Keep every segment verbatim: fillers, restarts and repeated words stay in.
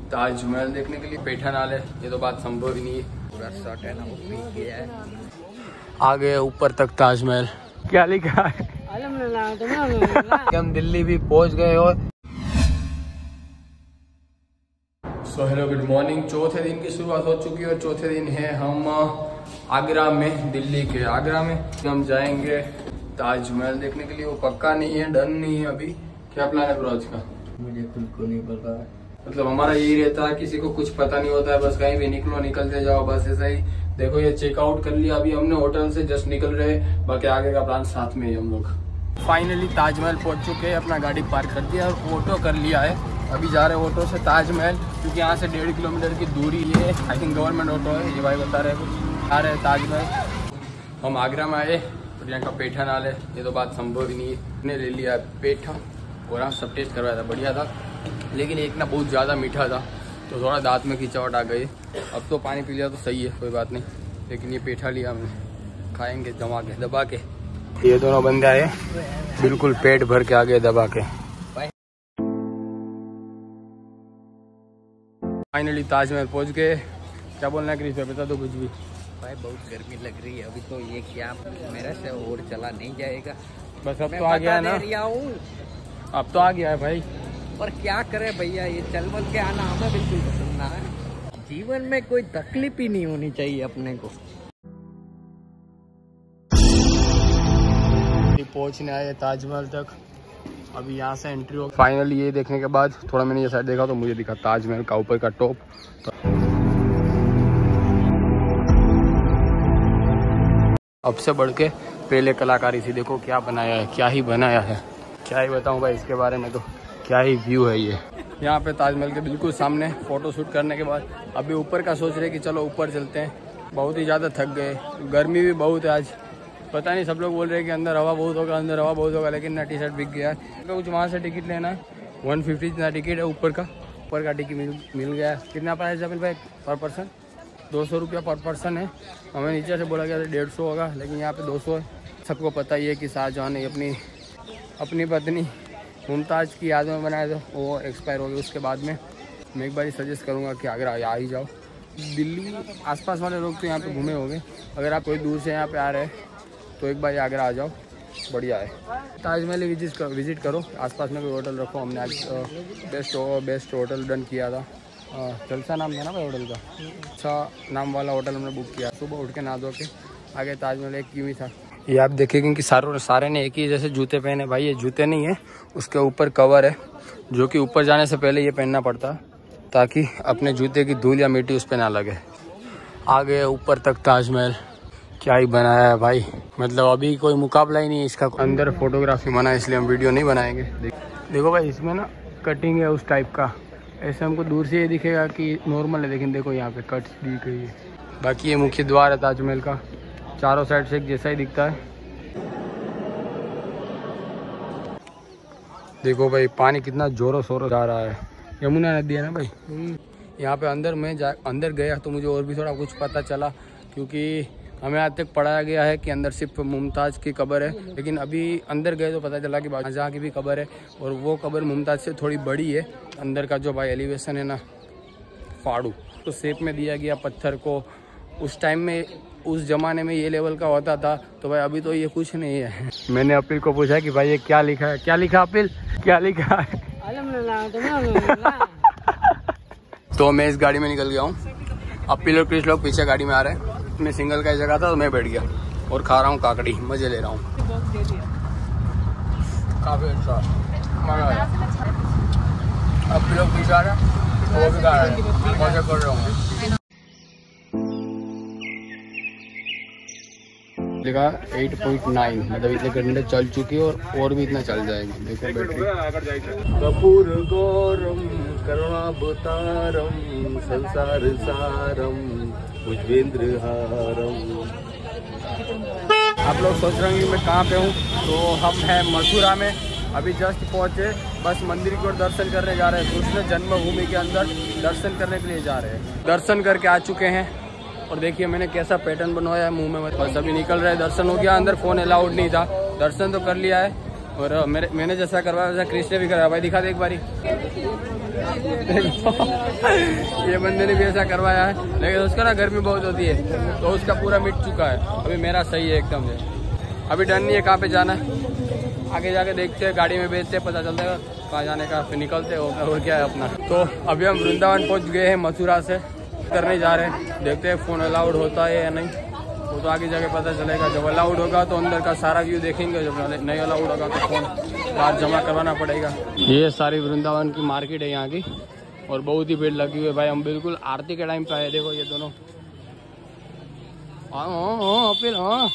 ताजमहल देखने के लिए। पेठा नाल है, ये तो बात संभव ही नहीं है। पूरा शॉट है ना, वो पी गया है। आ गए ऊपर तक ताजमहल। क्या लिखा है? हम दिल्ली भी पहुंच गए। और सो हेलो गुड मॉर्निंग। चौथे दिन की शुरुआत हो चुकी है और चौथे दिन है हम आगरा में, दिल्ली के आगरा में। हम जाएंगे ताजमहल देखने के लिए। वो पक्का नहीं है, डन नहीं है अभी। क्या प्लान है ब्रो आज का? मुझे खुद को नहीं पता है। मतलब हमारा यही रहता है, किसी को कुछ पता नहीं होता है, बस कहीं भी निकलो निकलते जाओ, बस ऐसा ही। देखो ये चेकआउट कर लिया अभी हमने, होटल से जस्ट निकल रहे, बाकी आगे का प्लान साथ में ही हम लोग। फाइनली ताजमहल पहुंच चुके हैं, अपना गाड़ी पार्क कर दिया और ऑटो कर लिया है। अभी जा रहे हैं ऑटो से ताजमहल, क्योंकि यहाँ से डेढ़ किलोमीटर की दूरी है। आई थिंक गवर्नमेंट ऑटो है, ये भाई बता रहे हैं कुछ। आ रहे हैं ताजमहल। हम आगरा में आए और यहाँ का पेठा नाल है, ये तो बात संभव ही नहीं है। हमने ले लिया पेठा और हम सब टेस्ट करवाया था, बढ़िया था, लेकिन एक ना बहुत ज़्यादा मीठा था तो थोड़ा दांत में खिंचावट आ गई। अब तो पानी पी लिया तो सही है, कोई बात नहीं, लेकिन ये पेठा लिया हमने, खाएंगे दबा के दबा के। ये दोनों बंदे आए बिल्कुल पेट भर के आ गए दबा के। फाइनली ताजमहल पहुंच गए। क्या बोलना है क्रिस, बता दो कुछ भी। भाई बहुत गर्मी लग रही है अभी तो, ये क्या मेरे से और चला नहीं जाएगा। बस अब तो आ गया है ना, अब तो आ गया है भाई। पर क्या करे भैया, ये चल बल के आना हमें बिल्कुल पसंद ना है। जीवन में कोई तकलीफ ही नहीं होनी चाहिए अपने को। पहुंचने आए ताजमहल तक, अभी यहाँ से एंट्री हो। फाइनली ये देखने के बाद थोड़ा मैंने ये साइड देखा तो मुझे दिखा ताजमहल का ऊपर का टॉप। तो अब से बढ़ के पहले कलाकारी थी, देखो क्या बनाया है, क्या ही बनाया है, क्या ही बताऊं भाई इसके बारे में, तो क्या ही व्यू है ये। यहाँ पे ताजमहल के बिल्कुल सामने फोटो शूट करने के बाद अभी ऊपर का सोच रहे कि चलो ऊपर चलते हैं। बहुत ही ज़्यादा थक गए, गर्मी भी बहुत है आज। पता नहीं, सब लोग बोल रहे हैं कि अंदर हवा बहुत होगा, अंदर हवा बहुत होगा, लेकिन ना टी शर्ट बिक गया है। तो कुछ वहाँ से टिकट लेना है, वन फिफ्टी जितना टिकट है ऊपर का। ऊपर का टिकट मिल मिल गया है। कितना प्राइस है भाई पर पर्सन? दो सौ रुपया पर पर्सन है। हमें नीचे से बोला गया था डेढ़ सौ होगा, लेकिन यहाँ पे दो सौ है। सबको पता ही है कि शाहजहां ने अपनी अपनी पत्नी मुमताज़ की याद में बनाया था, वो एक्सपायर हो गई। उसके बाद में मैं एक बार सजेस्ट करूँगा कि आगरा आ ही जाओ। दिल्ली आसपास वाले लोग तो यहाँ पे घूमे होंगे, अगर आप कोई दूर से यहाँ पे आ रहे हैं तो एक बार आगरा आ जाओ, बढ़िया है। ताजमहल विजिट करो विजिट करो आसपास में कोई होटल रखो। हमने आज बेस्ट बेस्ट होटल डन किया था, जलसा नाम था ना भाई होटल का, अच्छा नाम वाला होटल हमने बुक किया। सुबह उठ के नहा धो के आगे ताजमहल एक क्यों ही था। ये आप देखेंगे कि सारों सारे ने एक ही जैसे जूते पहने। भाई ये जूते नहीं है, उसके ऊपर कवर है, जो कि ऊपर जाने से पहले ये पहनना पड़ता है ताकि अपने जूते की धूल या मिट्टी उस पर ना लगे। आ गए ऊपर तक ताजमहल, क्या ही बनाया है भाई, मतलब अभी कोई मुकाबला ही नहीं है इसका। अंदर फोटोग्राफी मना है, इसलिए हम वीडियो नहीं बनाएंगे। देखो भाई इसमें ना कटिंग है उस टाइप का, ऐसे हमको दूर से ये दिखेगा कि नॉर्मल है, लेकिन देखो यहाँ पे कट्स दी गई है। बाकी ये मुख्य द्वार है ताजमहल का, चारों साइड से एक जैसा ही दिखता है। देखो भाई पानी कितना जोरों शोरों जा रहा है, यमुना नदी है ना भाई। यहाँ पे अंदर मैं जा अंदर गया तो मुझे और भी थोड़ा कुछ पता चला, क्योंकि हमें आज तक पढ़ाया गया है कि अंदर सिर्फ मुमताज़ की कब्र है, लेकिन अभी अंदर गए तो पता चला कि शाहजहां की भी कब्र है, और वो कब्र मुमताज़ से थोड़ी बड़ी है। अंदर का जो भाई एलिवेशन है ना, फाड़ू तो शेप में दिया गया पत्थर को। उस टाइम में, उस ज़माने में ये लेवल का होता था, तो भाई अभी तो ये कुछ नहीं है। मैंने अपील को पूछा कि भाई ये क्या लिखा है, क्या लिखा अपील, क्या लिखा है? तो मैं इस गाड़ी में निकल गया हूँ, अपील और क्रिस लोग पीछे गाड़ी में आ रहे हैं। मैं सिंगल का जगह था तो मैं बैठ गया और खा रहा हूँ काकड़ी, मजे ले रहा हूँ, काफी अच्छा अब लोग पीछे आ रहे हैं, वो भी खा रहे हैं, मजे कर रहा हूँ। लिखा आठ पॉइंट नौ, मतलब इतने घंटे चल चुकी है और और भी इतना चल जाएगी। देखो बैटरी। कपूर गौरम करुणावतारम संसार सारम उज्वेंद्र हारम। आप लोग सोच रहे हैं मैं कहाँ पे हूँ, तो हम हैं मथुरा में, अभी जस्ट पहुँचे, बस मंदिर की ओर दर्शन करने जा रहे हैं। कृष्ण जन्मभूमि के अंदर दर्शन करने के लिए जा रहे हैं। दर्शन करके आ चुके हैं और देखिए मैंने कैसा पैटर्न बनवाया है मुंह में, बस अभी निकल रहे हैं। दर्शन हो गया, अंदर फ़ोन अलाउड नहीं था, दर्शन तो कर लिया है, और मेरे मैंने जैसा करवाया वैसा क्रिश ने भी कराया। भाई दिखा दे एक बारी। ये बंदे ने भी ऐसा करवाया है, लेकिन उसका ना गर्मी बहुत होती है तो उसका पूरा मिट चुका है। अभी मेरा सही है एकदम से। अभी डन नहीं है कहाँ पे जाना है, आगे जाके देखते हैं, गाड़ी में भेजते हैं, पता चलता है कहाँ जाने का, फिर निकलते हैं और क्या है अपना। तो अभी हम वृंदावन पहुँच गए हैं मथुरा से, करने जा रहे हैं। देखते हैं फ़ोन अलाउड होता है या नहीं, वो तो आगे जाके पता चलेगा। जब अलाउड होगा तो अंदर का सारा व्यू देखेंगे, जब नहीं अलाउड होगा तो फोन बाहर जमा करवाना पड़ेगा। ये सारी वृंदावन की मार्केट है यहाँ की और बहुत ही भीड़ लगी हुई है भाई। हम बिल्कुल आरती के टाइम पे आए। देखो ये दोनों हाँ हाँ हाँ फिर हाँ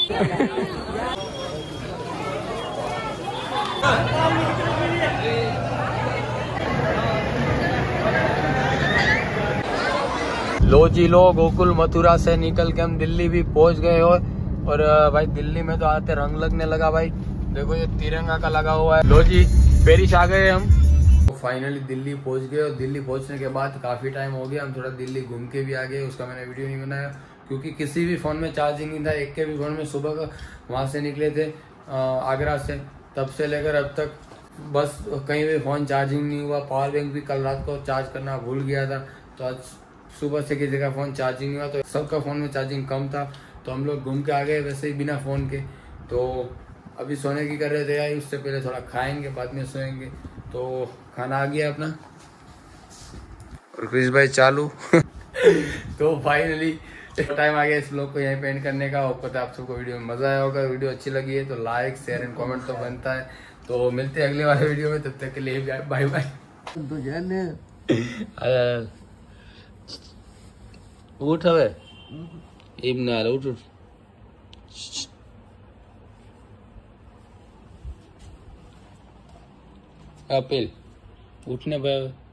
लो जी लो, गोकुल मथुरा से निकल के हम दिल्ली भी पहुंच गए हो। और भाई दिल्ली में तो आते रंग लगने लगा भाई। देखो ये तिरंगा का लगा हुआ है। लो जी पेरिस आ गए हम। तो फाइनली दिल्ली पहुंच गए और दिल्ली पहुंचने के बाद काफी टाइम हो गया, हम थोड़ा दिल्ली घूम के भी आ गए। उसका मैंने वीडियो नहीं बनाया क्योंकि किसी भी फोन में चार्जिंग नहीं था। एक के भी फोन में सुबह का वहां से निकले थे आगरा से, तब से लेकर अब तक बस कहीं भी फोन चार्जिंग नहीं हुआ। पावर बैंक भी कल रात को चार्ज करना भूल गया था, तो आज सुबह से किसी का फोन चार्जिंग हुआ, तो सबका फोन में चार्जिंग कम था। तो हम लोग घूम के आ गए वैसे ही बिना फोन के। तो अभी सोने की कर रहे थे यार, उससे पहले थोड़ा खाएंगे बाद में सोएंगे। तो खाना आ गया अपना और क्रिश भाई चालू तो फाइनली टाइम आ गया इस ब्लॉग को यहीं पे एंड करने का। और पता है आप सबको वीडियो में मजा आया होगा। वीडियो अच्छी लगी है तो लाइक शेयर एंड कमेंट तो बनता है। तो मिलते हैं अगले वाले वीडियो में, तब तक के लिए बाय बाय। उठ हवे इब्न उठ उठ अपील उठने पर